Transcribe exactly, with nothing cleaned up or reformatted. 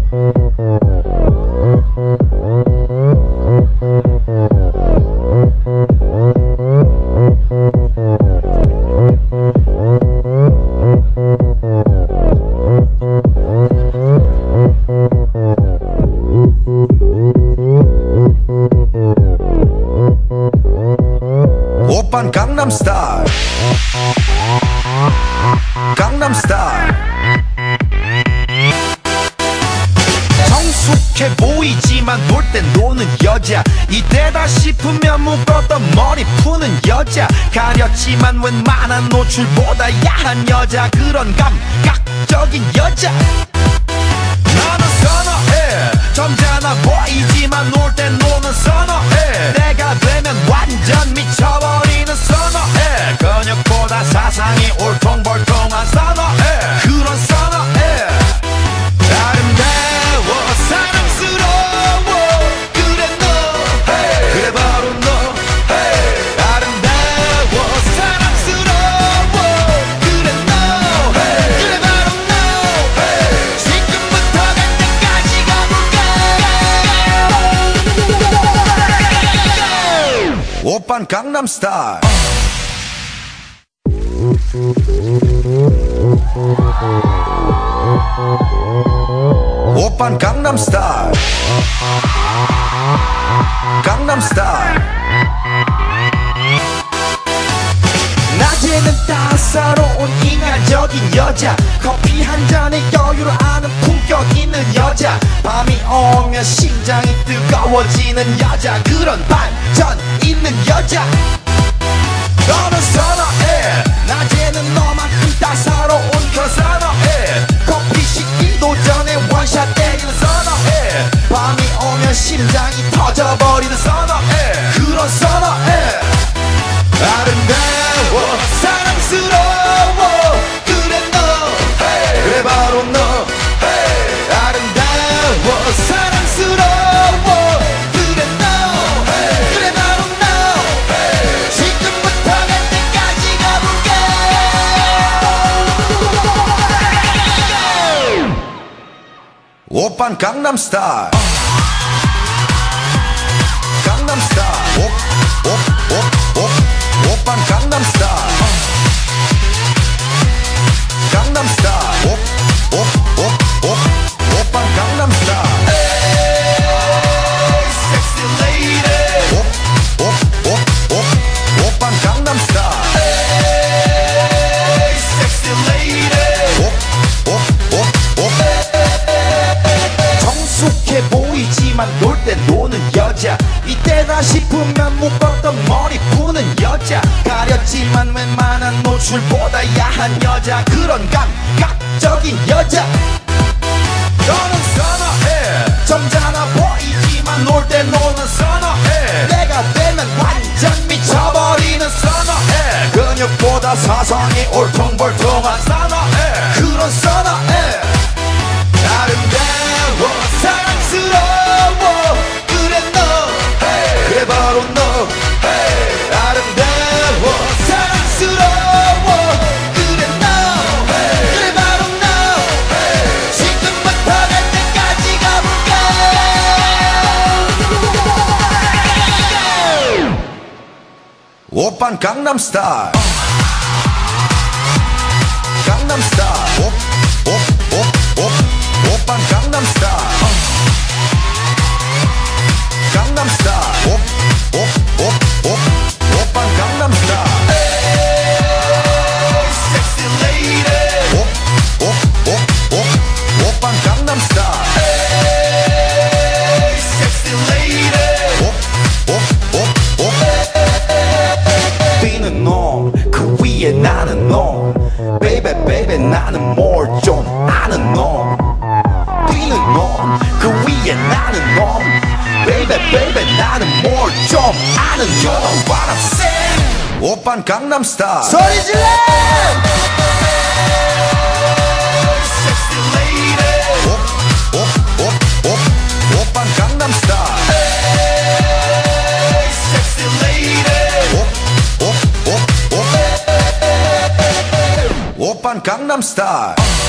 오빤 강남 스타일 강남 스타일 성숙해 보이지만 놀 땐 노는 여자 이때다 싶으면 묶었던 머리 푸는 여자 가렸지만 웬만한 노출보다 야한 여자 그런 감각적인 여자 나는 선어해 점잖아 보이지만 놀 땐 노는 선어해 내가 되면 완전 미쳐버리는 선어해 근육보다 사상이 울퉁불퉁한 선어해 그런 선어해 아름다워 사랑스러워 그래 너 hey. 그래 바로 너 hey. 아름다워 사랑스러워 그래 너 hey. 그래 바로 너 hey. 지금부터 갈 때까지 가볼까 오빤 강남 스타일 오빤 강남 스타일 강남 스타일 낮에는 따사로운 인간적인 여자 커피 한 잔에 여유를 아는 품격 있는 여자 밤이 오면 심장이 뜨거워지는 여자 그런 반전 있는 여자 너는 선어해 낮에는 너만큼 따사로운 그런 선어해 커피 식기도 전에 원샷 때리는 선어해 밤이 오면 심장이 터져버리는 선어해 그런 선어해 아름다워 사랑스러워 그래 너 hey. 그래 바로 너 hey. 아름다워 사랑스러워 그래 너 hey. 그래 바로 너 hey. 지금부터 갈 때까지 가볼까 오빤 강남 스타일 강남 스타일 오, 오, 오, 오. 오빤 강남 스타일 강남 스타일 오, 오, 오, 오. 오빤 강남 스타일 Hey, sexy lady 오, 오, 오, 오. 오빤 강남 스타일 Hey, sexy lady 오, 오, 오, 오. 성숙해 보이지만 놀 때 노는 여자 이때다 싶으면 묶었던 머리 푸는 여자 가렸지만 웬만한 노출보다 야한 여자 그런 감각적인 여자 너는 선어해 점잖아 보이지만 놀 때 노는 선어해 내가 되면 완전 미쳐버리는 선어해 근육보다 사상이 울퉁불퉁한 선어해 그런 선어해 아름다워 사랑스러워 그래 너 hey. 그래 바로 너 hey. 아름다워 사랑스러워 그래 너 hey. 그래 바로 너 hey. 지금부터 갈 때까지 가볼까 오빤 강남 스타일 강남 스타일 오, 오, 오, 오. 오빤 강남 스타일 강남 스타일 오, 오, 오, 오. 오빤 강남 스타일 Hey, sexy lady 오, 오, 오, 오. 오빤 강남 스타일 Hey, sexy lady 오, 오, 오, 오. 뛰는 놈 그 위에 나는 놈 Baby baby 나는 뭘 좀 아는 놈 뛰는 놈 그 위에 나는 놈 Baby baby 나는 뭘 좀 아는 You know what I'm saying 오빤 강남 스타일 소리 질러 Sexy lady 오, 오, 오, 오. 오빤 강남 스타일 Hey, sexy lady 오, 오, 오, 오. 오빤 강남 스타일